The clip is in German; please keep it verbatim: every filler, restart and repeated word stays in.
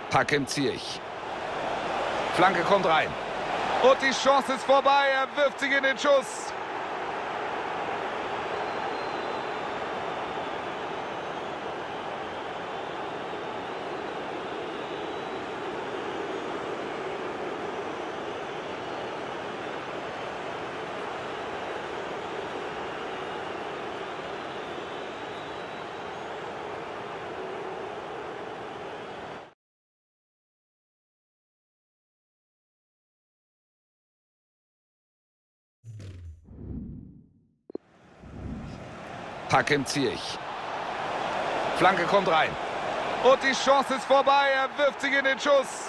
Pack im Zierich. Flanke kommt rein. Und die Chance ist vorbei. Er wirft sich in den Schuss. Pack im Zierich. Flanke kommt rein. Und die Chance ist vorbei. Er wirft sich in den Schuss.